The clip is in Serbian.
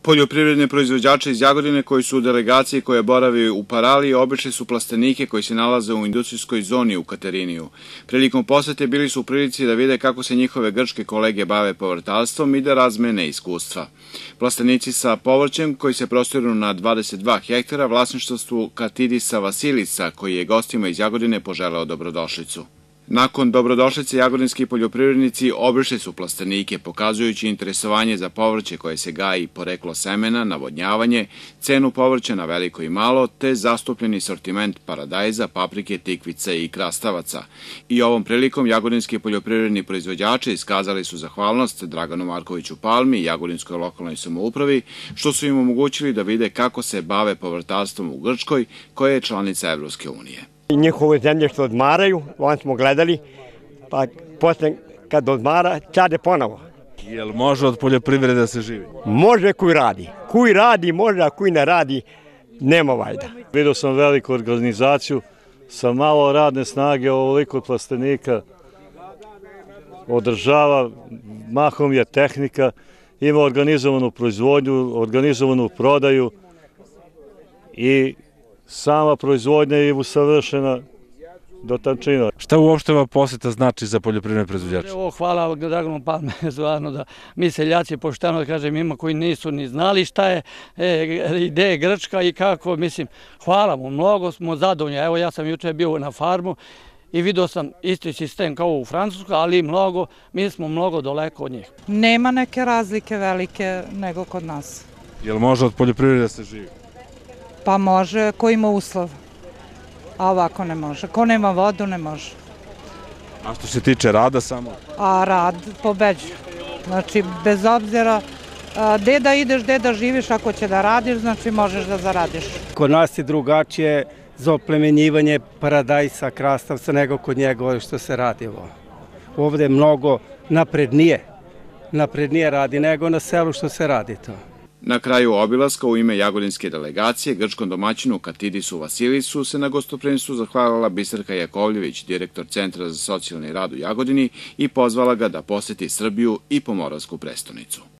Poljoprivredne proizvođače iz Jagodine koji su u delegaciji koja boravi u Paraliji obišli su plastenike koji se nalaze u industrijskoj zoni u Kateriniju. Prilikom posete bili su u prilici da vide kako se njihove grčke kolege bave povrtarstvom i da razmene iskustva. Plastenici sa povrćem koji se prostiru na 22 hektara vlasništvo su Katidisa Vasilisa koji je gostima iz Jagodine poželeo dobrodošlicu. Nakon dobrodošlice jagodinski poljoprivrednici obišli su plastenike, pokazujući interesovanje za povrće koje se gaji, poreklo semena, navodnjavanje, cenu povrća na veliko i malo, te zastupljeni sortiment paradajza, paprike, tikvice i krastavaca. I ovom prilikom jagodinski poljoprivredni proizvođači iskazali su zahvalnost Draganu Markoviću Palmi i jagodinskoj lokalnoj samoupravi, što su im omogućili da vide kako se bave povrtarstvom u Grčkoj, koja je članica Evropske unije. Njihove zemlje što odmaraju, on smo gledali, pa posle kad odmara, čade ponovo. Jel može od poljoprivrede da se živi? Može koji radi. Koji radi može, a koji ne radi, nema vajda. Vidio sam veliku organizaciju, sa malo radne snage, ovoliko plastenika održava, mahom je tehnika, ima organizovanu proizvodnju, organizovanu prodaju i sama proizvodnja je usavršena do tančina. Šta uopšte ova poseta znači za poljoprivredne proizvođače? Hvala Draganu Palme, stvarno da mi seljaci, pošteno da kažem, ima koji nisu ni znali šta je ideja Grčka i kako, mislim, hvala mu, mnogo smo zadovoljni. Evo ja sam juče bio na farmu i vidio sam isti sistem kao u Francuskoj, ali mi smo mnogo daleko od njih. Nema neke razlike velike nego kod nas. Jel može od poljoprivrede da se živi? Pa može, ko ima uslov, a ovako ne može. Ko nema vodu, ne može. A što se tiče rada samo? A rad pobeđuje. Znači, bez obzira gde da ideš, gde da živiš, ako će da radiš, znači možeš da zaradiš. Kod nas je drugačije za oplemenjivanje paradajsa, krastavca, nego kod njega što se radi ovo. Ovde je mnogo naprednije radi nego na selu što se radi to. Na kraju obilaska u ime jagodinske delegacije grčkom domaćinu Katidisu Vasilisu se na gostoprimstvu zahvalila Biserka Jakovljević, direktor Centra za socijalni rad u Jagodini, i pozvala ga da poseti Srbiju i Pomoravsku prestonicu.